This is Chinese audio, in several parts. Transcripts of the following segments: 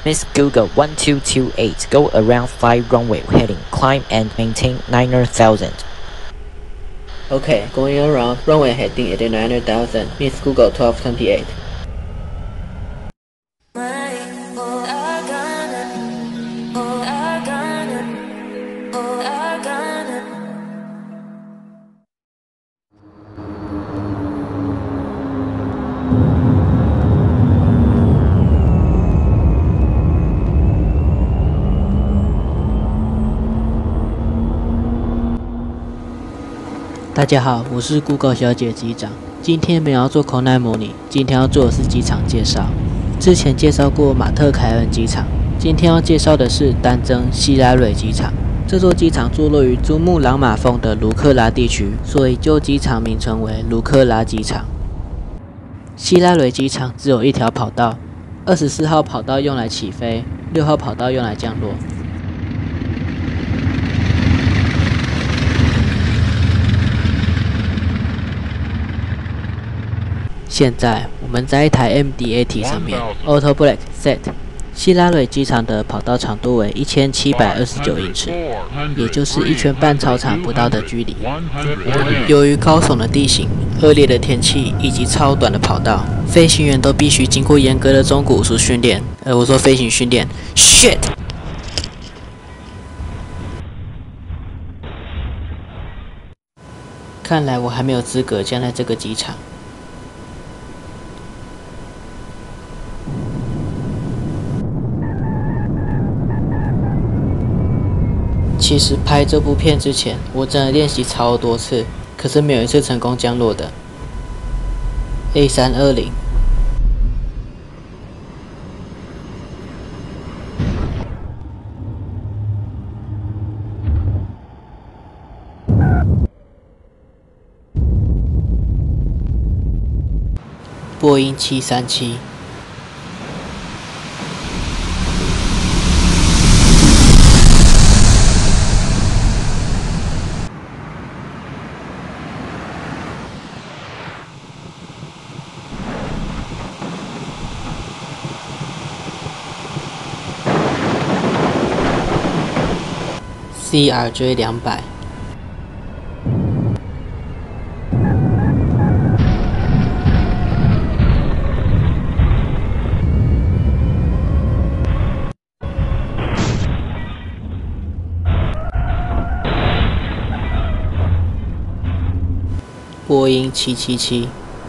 Miss Google 1228, go around 5 runway heading, climb and maintain 9,000. Okay, going around, runway heading at 9,000, Miss Google 1228.大家好，我是 Google 小姐机长。今天没有要做空难模拟，今天要做的是机场介绍。之前介绍过马特凯恩机场，今天要介绍的是丹增希拉蕊机场。这座机场坐落于珠穆朗玛峰的卢克拉地区，所以旧机场名称为卢克拉机场。希拉蕊机场只有一条跑道，24号跑道用来起飞，6号跑道用来降落。现在我们在一台 MD-80 上面 Auto Black Set。希拉蕊机场的跑道长度为1729英尺，也就是1圈半操场不到的距离。由于高耸的地形、恶劣的天气以及超短的跑道，飞行员都必须经过严格的中古武术训练。我说飞行训练 ，shit。看来我还没有资格降在这个机场。其实拍这部片之前，我真的练习超多次，可是没有一次成功降落的。A320。波音737。CRJ200。波音777。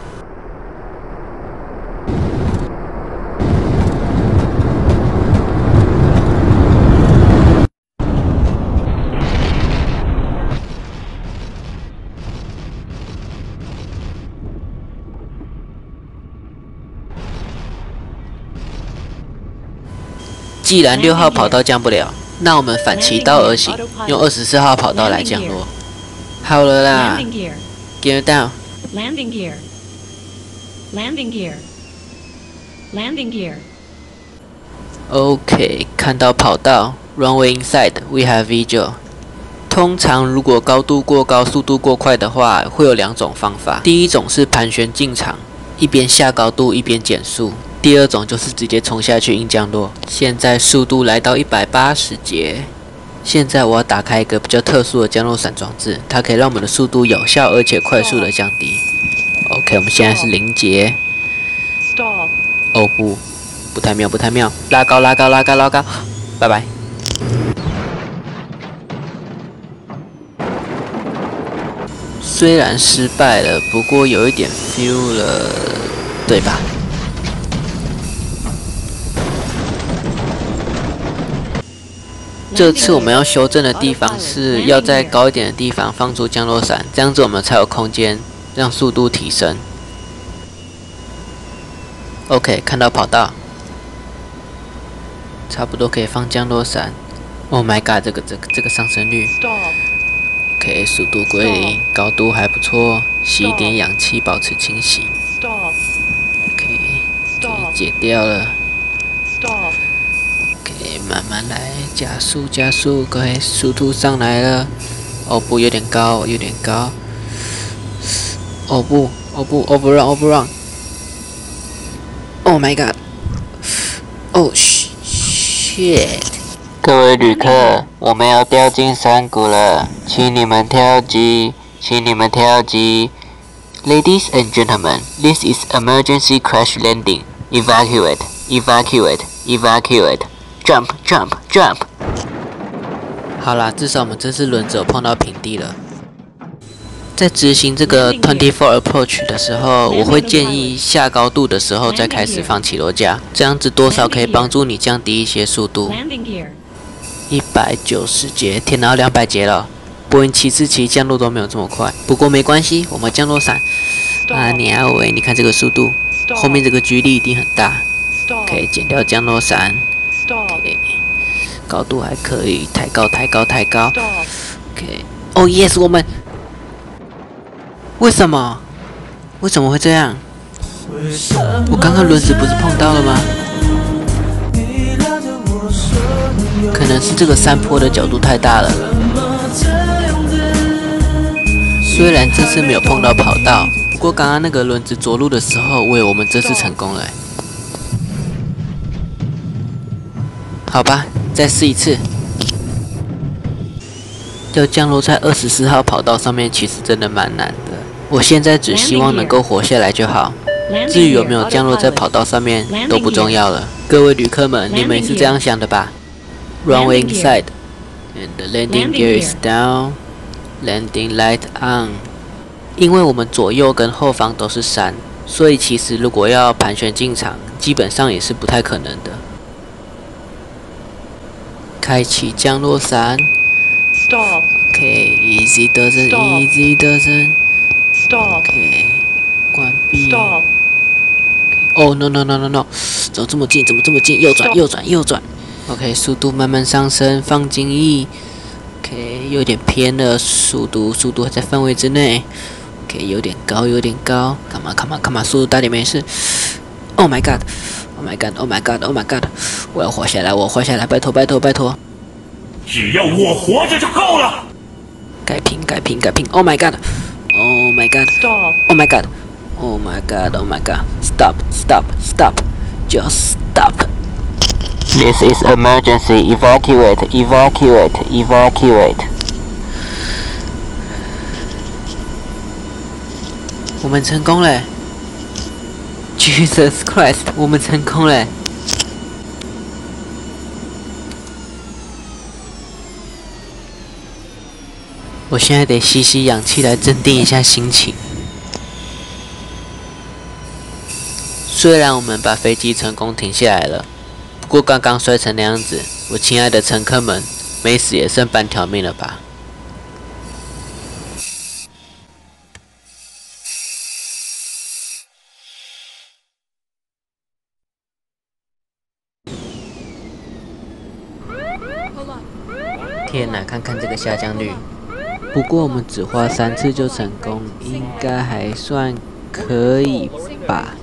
既然6号跑道降不了，那我们反其道而行，用24号跑道来降落。好了啦 ，Gear down。 Landing gear. Landing gear. Landing gear. OK， 看到跑道 ，Runway inside, we have visual。通常如果高度过高、速度过快的话，会有2种方法。第一种是盘旋进场，一边下高度一边减速。第二种就是直接冲下去硬降落。现在速度来到180节。现在我要打开一个比较特殊的降落伞装置，它可以让我们的速度有效而且快速的降低。OK， 我们现在是0节。哦不太妙，不太妙！拉高，拉高，拉高，拉高！拜拜。虽然失败了，不过有一点 feel 了，对吧？这次我们要修正的地方是要在高一点的地方放出降落伞，这样子我们才有空间让速度提升。OK， 看到跑道，差不多可以放降落伞。Oh my god， 这个上升率。OK， 速度归零，高度还不错，吸一点氧气，保持清洗。OK， 可以解掉了。OK， 慢慢来，加速加速，各位速度上来了。哦不，有点高，有点高。哦不 ，overrun。Oh my god！ Oh shit！ Shit！ 各位旅客，我们要掉进山谷了，请你们跳机，请你们跳机。Ladies and gentlemen, this is emergency crash landing. Evacuate, evacuate, evacuate. Jump, jump, jump. 好啦，至少我们这次轮子有碰到平地了。在执行这个24 approach 的时候，我会建议下高度的时候再开始放起落架，这样子多少可以帮助你降低一些速度。190节，天哪，200节了。波音747降落都没有这么快，不过没关系，我们降落伞。啊，你啊喂，你看这个速度，后面这个距离一定很大。可以减掉降落伞。OK， 高度还可以，抬高，抬高，抬高。OK， 哦 yes， 我们。为什么？为什么会这样？我刚刚轮子不是碰到了吗？可能是这个山坡的角度太大了。虽然这次没有碰到跑道，不过刚刚那个轮子着陆的时候，为我们这次成功了。好吧，再试一次。要降落在24号跑道上面，其实真的蛮难的。我现在只希望能够活下来就好，至于有没有降落在跑道上面都不重要了。各位旅客们，你们也是这样想的吧 ？Runway inside, and the landing gear is down, landing light on。因为我们左右跟后方都是山，所以其实如果要盘旋进场，基本上也是不太可能的。开启降落伞。 Stop. OK, easy doesn't, easy doesn't. Stop. OK， 关闭。 Stop. Oh no no no no no！ 走这么近，怎么这么近？右转右转右转。OK， 速度慢慢上升，放精益。OK， 有点偏了，速度还在范围之内。OK， 有点高有点高。Come on come on come on， 速度大点没事。Oh my god！ Oh my god！ Oh my god！ Oh my god！ 我要活下来，我活下来，拜托拜托拜托！ 只要我活着就够了。 改平改平改平 ！Oh my god！Oh my god! Stop. Oh my god! Oh my god! Oh my god! Stop! Stop! Stop! Just stop! This is emergency. Evacuate! Evacuate! Evacuate! 我们成功了 ！Jesus Christ！ 我们成功了！我现在得吸吸氧气来镇定一下心情。虽然我们把飞机成功停下来了，不过刚刚摔成那样子，我亲爱的乘客们，没死也剩半条命了吧？天哪，看看这个下降率！不过我们只花3次就成功，应该还算可以吧。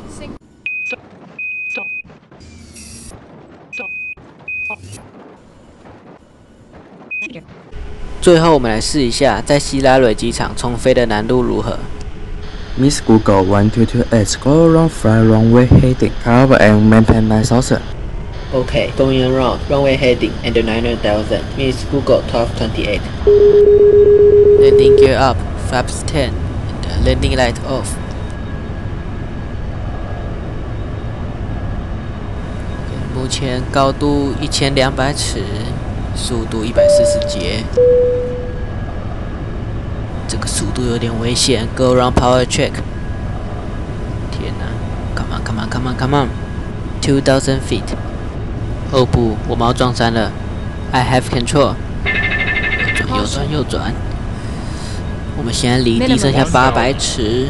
最后我们来试一下，在希拉蕊机场重飞的难度如何 Miss Google 1228 go around fly runway heading, cover and maintain 9000. Okay, going around, runway heading and 9000. Miss Google 1228. Landing gear up, flaps 10, and landing light off. 目前高度1200尺，速度140节。这个速度有点危险 ，Go around power check。天哪 ！Come on, come on, come on, come on! 2000 feet. 哦不，我们要撞山了 ！I have control。右转，右转。我们现在离地剩下800尺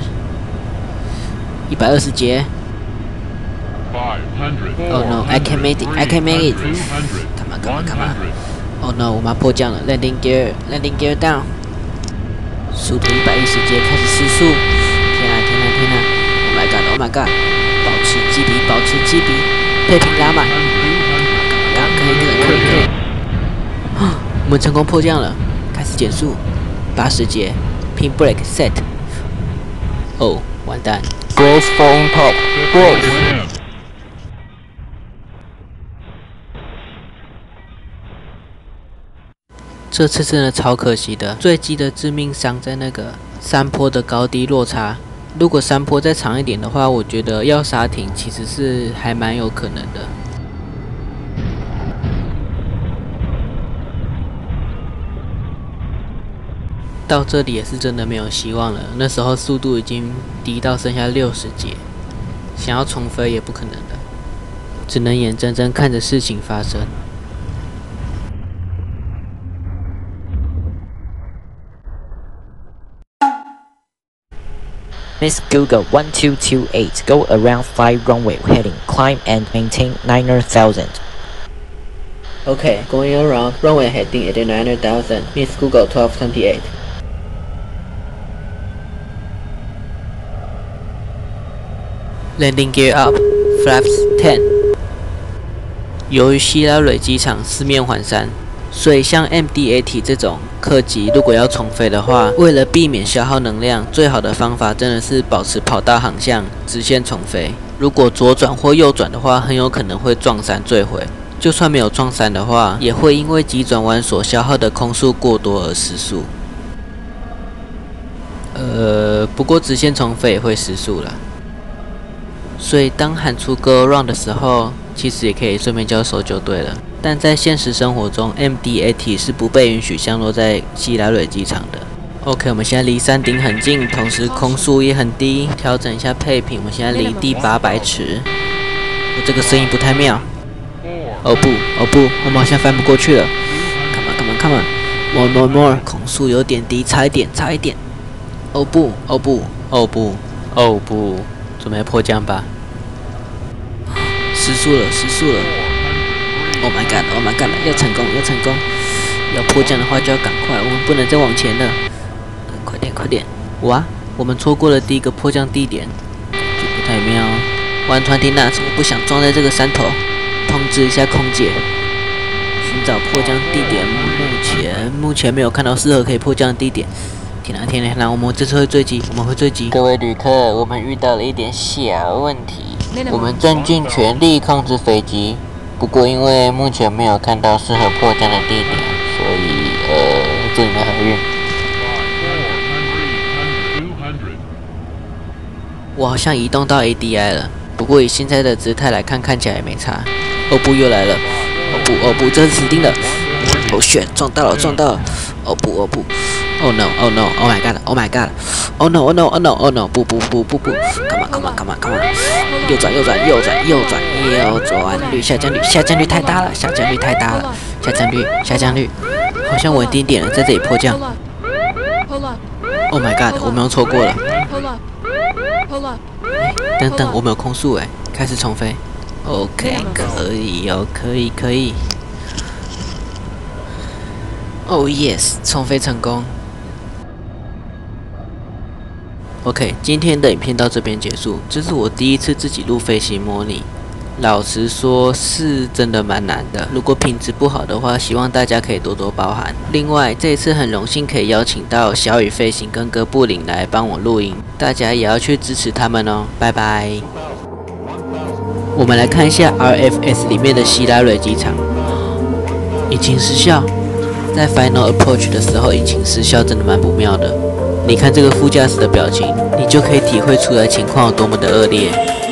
，120节。Oh no, I can make it! I can make it! Come on, come on, come on! Oh no, 我们要迫降了 ！Landing gear, landing gear down。速度110节，开始失速！天啊，天啊，天啊 ！Oh my god, oh my god！ 保持机鼻，保持机鼻，配平拉满。可以，可以，可以！我们成功迫降了，开始减速，80节。Pin brake set。哦，完蛋 ！Brace for impact. Brace. 这次真的超可惜的，坠机的致命伤在那个山坡的高低落差。如果山坡再长一点的话，我觉得要刹停其实是还蛮有可能的。到这里也是真的没有希望了，那时候速度已经低到剩下60节，想要重飞也不可能了，只能眼睁睁看着事情发生。 Miss Google 1228, go around 5 runway heading, climb and maintain 9,000. Okay, going around, runway heading at 9,000, Miss Google 1228. Landing gear up, flaps 10. 由于希拉蕊机场四面环山，所以像 MD-80 这种客机如果要重飞的话，为了避免消耗能量，最好的方法真的是保持跑道航向，直线重飞。如果左转或右转的话，很有可能会撞山坠毁。就算没有撞山的话，也会因为急转弯所消耗的空速过多而失速。不过直线重飞也会失速啦。所以当喊出 Go Around 的时候，其实也可以顺便叫搜救队了。但在现实生活中 ，MD-80 是不被允许降落在希拉蕊机场的。OK， 我们现在离山顶很近，同时空速也很低。调整一下配平，我们现在离地800尺。我这个声音不太妙。哦不，我们好像翻不过去了。Come on，more， 空速有点低，差一点。哦不，准备迫降吧。失速了 ！Oh my god！ 要成功！要迫降的话就要赶快，我们不能再往前了。快点！哇，我们错过了第一个迫降地点，就不太妙。120 knots， 我不想撞在这个山头。通知一下空姐，寻找迫降地点。目前没有看到适合可以迫降的地点。天哪！我们这次会坠机，各位旅客，我们遇到了一点小问题。我们正尽全力控制飞机，不过因为目前没有看到适合迫降的地点，所以祝你们好运。我好像移动到 ADI 了，不过以现在的姿态来看，看起来也没差。哦不，又来了！哦不，这是死定了！哦shit，撞到了！哦不 ！Oh no！Oh my god！Oh no！不！ Come on！ 右转！下降率太大了！下降率！好像稳定点了，在这里迫降。Oh my god！ 我们又错过了。等，我们有空速开始重飞。OK， 可以。Oh yes， 重飞成功。OK， 今天的影片到这边结束。这是我第一次自己录飞行模拟，老实说是真的蛮难的。如果品质不好的话，希望大家可以多多包涵。另外，这一次很荣幸可以邀请到小雨飞行跟哥布林来帮我录音，大家也要去支持他们哦。拜拜。我们来看一下 RFS 里面的希拉蕊机场，引擎失效。在 Final Approach 的时候，引擎失效真的蛮不妙的。你看这个副驾驶的表情，你就可以体会出来情况有多么的恶劣。